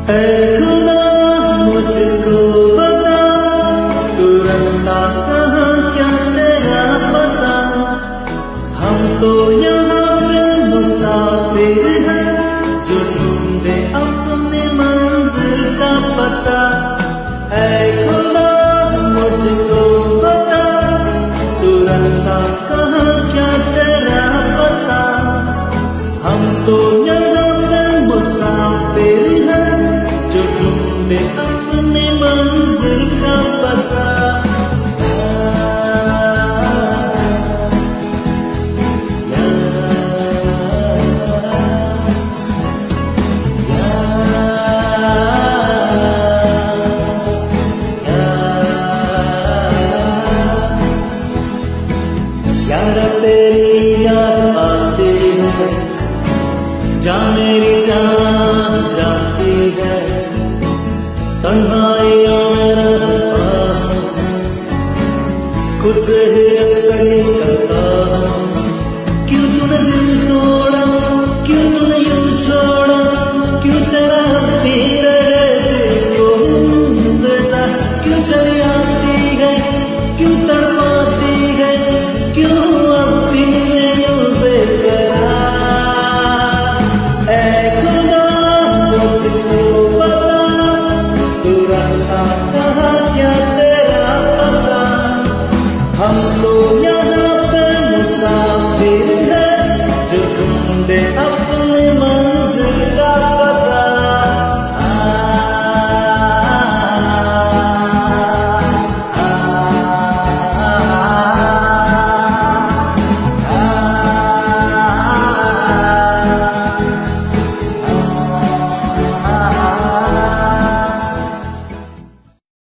ऐ खुदा मुझको बता, तू रहता कहाँ क्या तेरा पता। हम तो यहाँ पे मुसाफिर हैं, जो ढूंढे अपने मंजिल का पता। ऐ खुदा मुझको बता, तू रहता कहाँ क्या तेरा पता। हम तो यहाँ पे मुसाफिर हैं, जो ढूंढे अपनी मंजिल का पता। यारा तेरी याद आती है, जा मेरी जान जाती है। तन्हाइयों में रहता हूँ, खुद से ही अक्सर निकलता हूँ। क्यों तूने दिल तोड़ा, क्यों तूने यूं छोड़ा, क्यों तेरा भी रहे दिल को इंतजार। क्यों चली आती है, क्यों तड़पाती है, क्यों अब भी यूं बेकरार। ऐ खुदा मुझको बता, तू रहता कहाँ क्या तेरा पता। हम तो यहाँ पे मुसाफिर